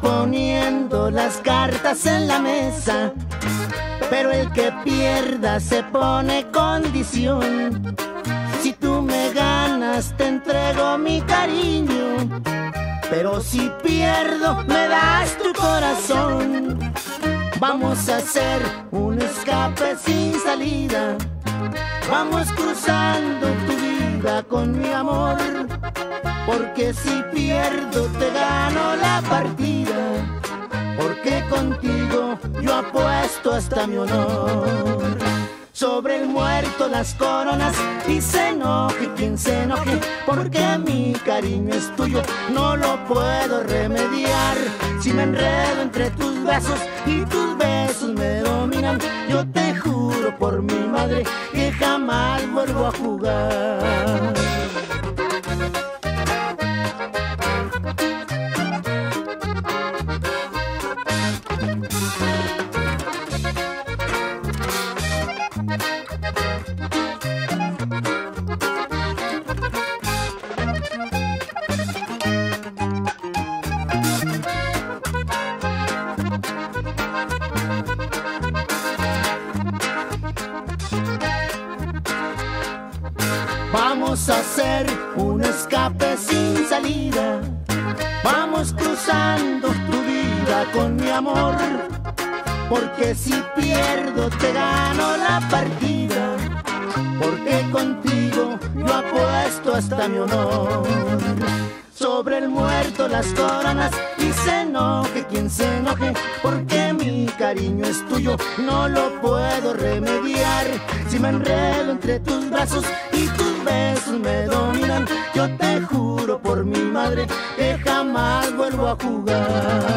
poniendo las cartas en la mesa, pero el que pierda se pone condición. Si tú me ganas te entrego mi cariño, pero si pierdo me das tu corazón. Vamos a hacer un escape sin salida, vamos cruzando tu vida con mi amor, porque si pierdo te gano la partida, porque contigo yo apuesto hasta mi honor. Sobre el muerto las coronas y se enoje quien se enoje, porque mi cariño es tuyo, no lo puedo remediar. Si me enredo entre tus brazos y tus besos me dominan, yo te juro por mi madre que jamás vuelvo a jugar. Vamos a hacer un escape sin salida, vamos cruzando tu vida con mi amor, porque si pierdo te gano la partida, porque contigo yo apuesto hasta mi honor. Sobre el muerto las coronas y se enoje quien se enoje, porque mi cariño es tuyo, no lo puedo remediar. Si me enredo entre tus brazos y tus besos me dominan, yo te juro por mi madre que jamás vuelvo a jugar.